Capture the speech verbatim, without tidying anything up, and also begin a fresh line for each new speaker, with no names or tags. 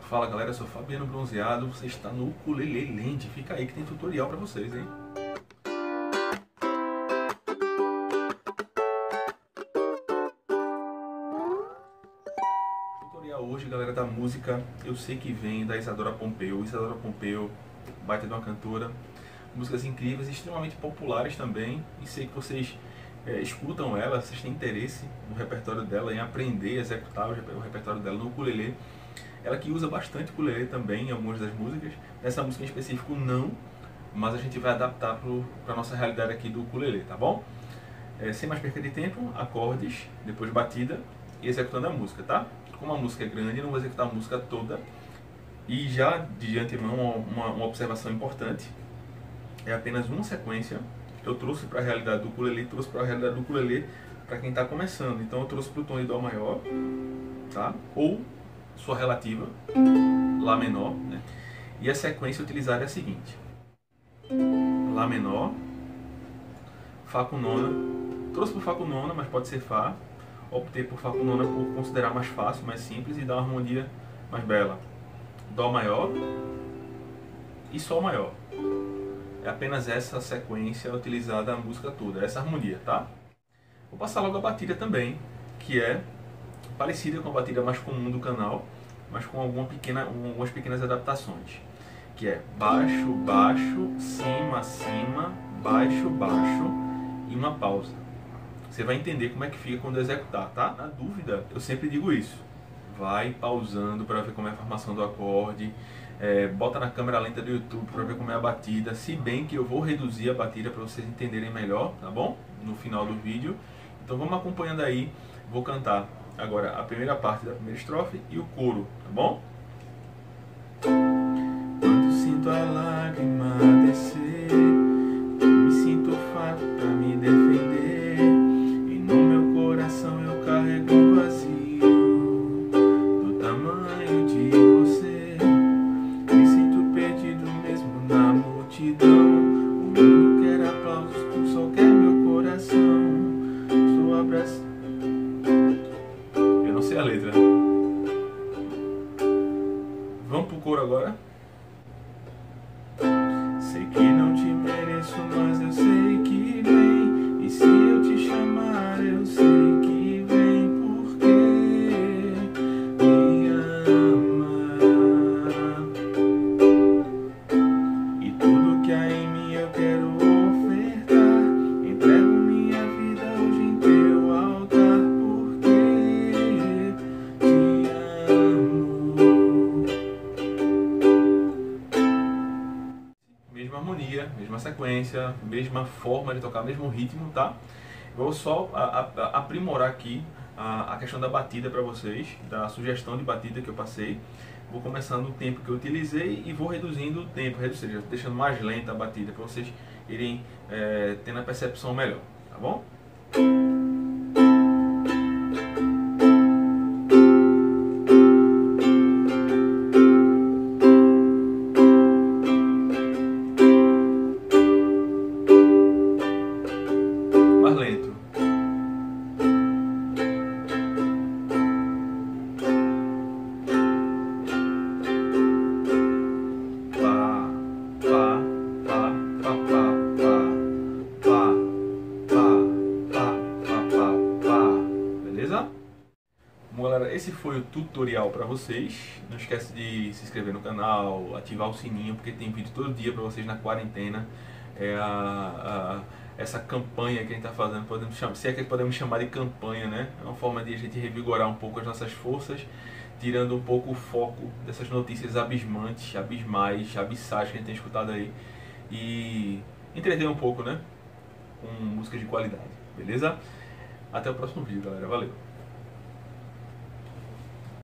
Fala galera, eu sou Fabiano Bronzeado, você está no Ukulele Land, fica aí que tem tutorial pra vocês, hein? O tutorial hoje, galera, da música, eu sei que vem da Isadora Pompeu. Isadora Pompeu, baita de uma cantora, músicas incríveis, extremamente populares também, e sei que vocês é, escutam ela, vocês têm interesse no repertório dela, em aprender a executar o repertório dela no ukulele. Ela que usa bastante ukulele também em algumas das músicas. Nessa música em específico não, mas a gente vai adaptar para a nossa realidade aqui do ukulele, tá bom? É, sem mais perca de tempo, acordes, depois batida e executando a música, tá? Como a música é grande, não vou executar a música toda. E já de antemão, uma, uma observação importante, é apenas uma sequência. Eu trouxe para a realidade do ukulele, trouxe para a realidade do ukulele para quem está começando. Então eu trouxe para o tom de Dó maior, tá? Ou sua relativa, Lá menor, né? E a sequência utilizada é a seguinte: Lá menor, Fá com nona. Trouxe por Fá com nona, mas pode ser Fá. Optei por Fá com nona por considerar mais fácil, mais simples e dar uma harmonia mais bela. Dó maior e Sol maior. É apenas essa sequência utilizada na música toda, essa harmonia, tá? Vou passar logo a batida também, que é parecida com a batida mais comum do canal, mas com alguma pequena, algumas pequenas adaptações, que é baixo, baixo, cima, cima, baixo, baixo e uma pausa. Você vai entender como é que fica quando executar, tá? Na dúvida, eu sempre digo isso. Vai pausando para ver como é a formação do acorde, é, bota na câmera lenta do YouTube para ver como é a batida, se bem que eu vou reduzir a batida para vocês entenderem melhor, tá bom? No final do vídeo. Então vamos acompanhando aí, vou cantar agora a primeira parte da primeira estrofe e o coro, tá bom? Quando sinto a lágrima descer, me sinto farto pra me defender, e no meu coração eu carrego um vazio do tamanho de você. Me sinto perdido mesmo na multidão, o mundo quer aplausos, tu só quer meu coração. Sou abraçado. Sei a letra. Vamos pro coro agora. Sei que não te mereço, mas eu sei que vem. E se eu te chamar, eu sei que vem, porque me ama. E tudo que há em mim eu quero ofertar. Entrego minha vida hoje em teu altar. Mesma harmonia, mesma sequência, mesma forma de tocar, mesmo ritmo, tá? Vou só a, a, aprimorar aqui a, a questão da batida para vocês, da sugestão de batida que eu passei. Vou começando o tempo que eu utilizei e vou reduzindo o tempo, ou seja, deixando mais lenta a batida para vocês irem é, tendo a percepção melhor, tá bom? Mais lento. Pá, pá, pá, pá, pá, pá, pá, pá, pá, pá, pá, pá. Beleza? Bom, galera, esse foi o tutorial para vocês. Não esquece de se inscrever no canal, ativar o sininho, porque tem vídeo todo dia para vocês na quarentena. É a, a, essa campanha que a gente está fazendo, podemos chamar, se é que podemos chamar de campanha, né? É uma forma de a gente revigorar um pouco as nossas forças, tirando um pouco o foco dessas notícias abismantes, abismais, abissais que a gente tem escutado aí, e entreter um pouco, né? Com músicas de qualidade, beleza? Até o próximo vídeo, galera. Valeu!